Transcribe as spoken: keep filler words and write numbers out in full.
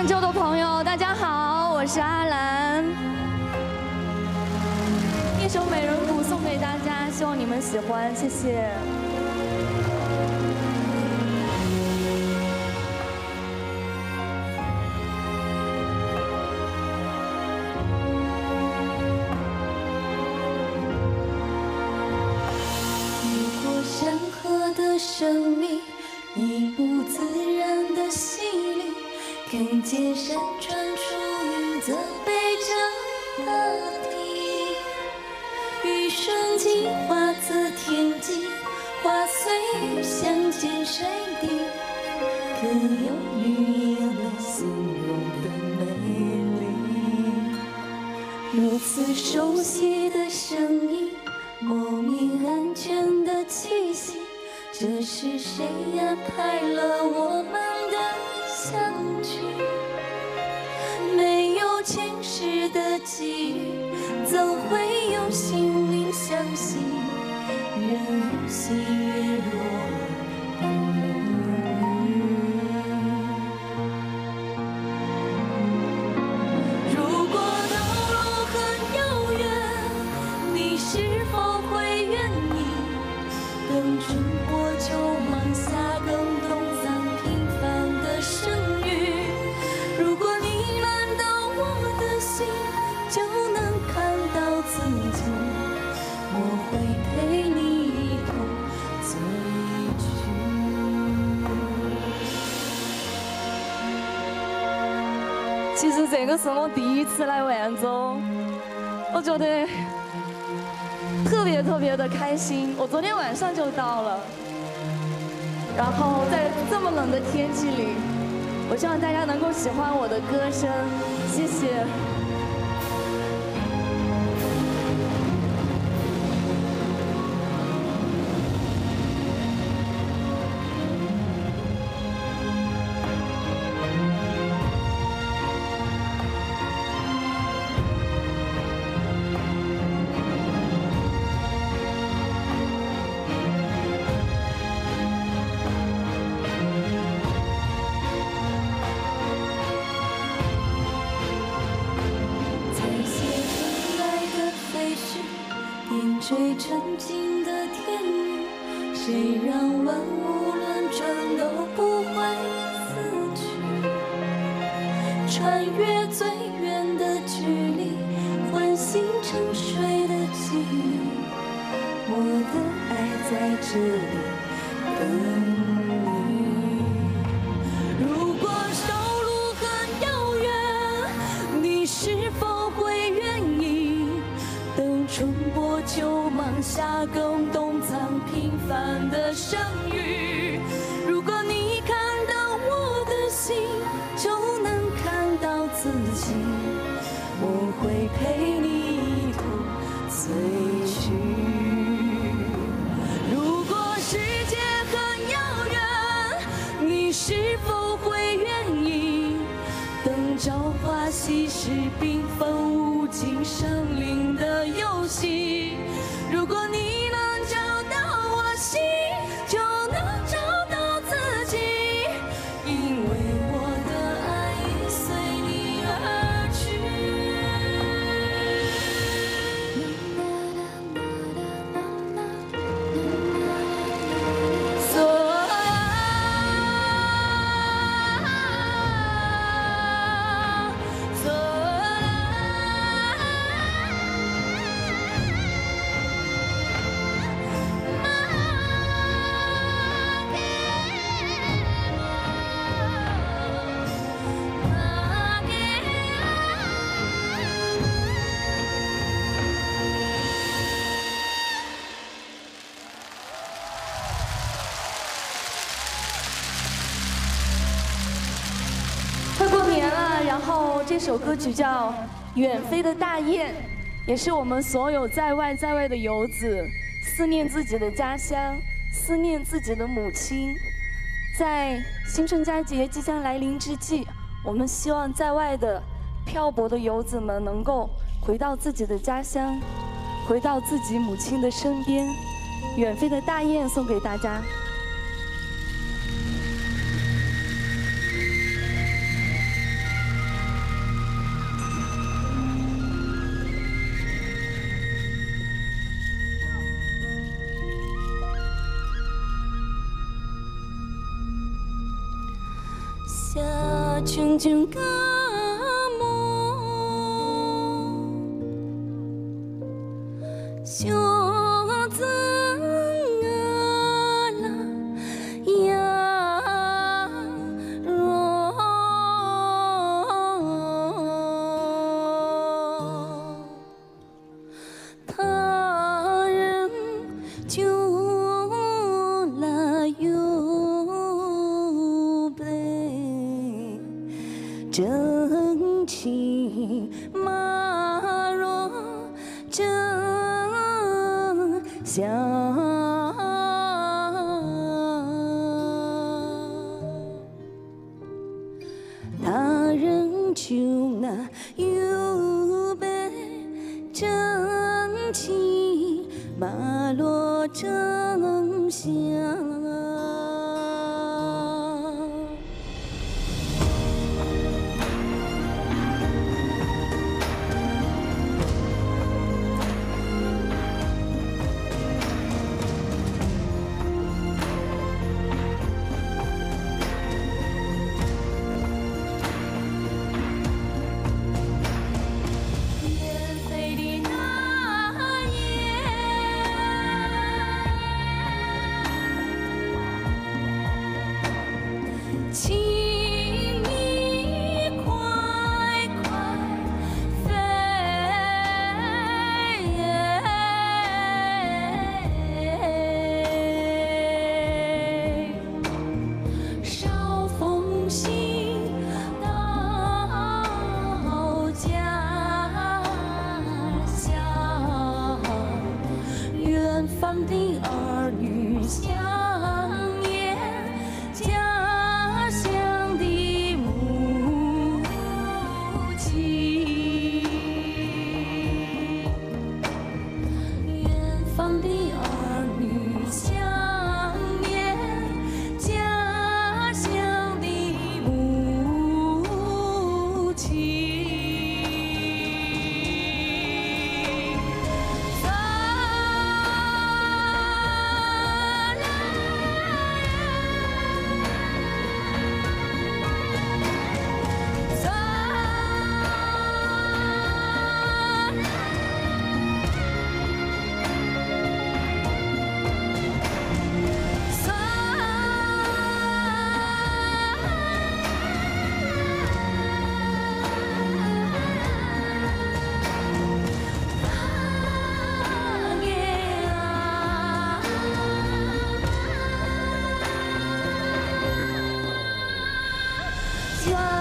州的朋友，大家好，我是阿兰。一首《美人谷》送给大家，希望你们喜欢，谢谢。 越过山河的神秘，一步自然的洗礼。 看见山川出云，则背着大地。一瞬间化作天际，花虽相见水底，可有语言来形容的美丽？如此熟悉的声音，莫名安全的气息，这是谁安排了我们的？ 相聚，没有前世的际遇，怎会有心灵相惜？人与喜悦落不如果道路很遥远，你是否会愿意等春波秋忙夏更冬？ 生育，如果你难到我的心，就能看到自己。我会陪你一同醉去。 其实这个是我第一次来万州，我觉得特别特别的开心。我昨天晚上就到了，然后在这么冷的天气里。 我希望大家能够喜欢我的歌声，谢谢。 追沉静的天宇，谁让万物轮转都不会死去？穿越最远的距离，唤醒沉睡的记忆。我的爱在这里等你。如果道路很遥远，你是否会愿意等春波秋？ 夏更冬藏平凡的生育，如果你看到我的心，就能看到自己。我会陪你一同醉去。如果世界很遥远，你是否会愿意等朝花夕拾，缤纷无尽生灵的游戏？ 如果你能找到我心，就能找到自己，因为我的爱已随你而去。所快过年了，然后这首歌曲叫《远飞的大雁》，也是我们所有在外在外的游子思念自己的家乡，思念自己的母亲。在新春佳节即将来临之际，我们希望在外的漂泊的游子们能够回到自己的家乡，回到自己母亲的身边。远飞的大雁送给大家。 下炯炯个梦，小子啊啦呀若，他人就来有悲。真情马若真相，他人就那有悲真情马若真相。请你快快飞，捎封信到家乡，远方的儿女相见。家乡的母亲，远方的儿女相念，家乡的母亲。家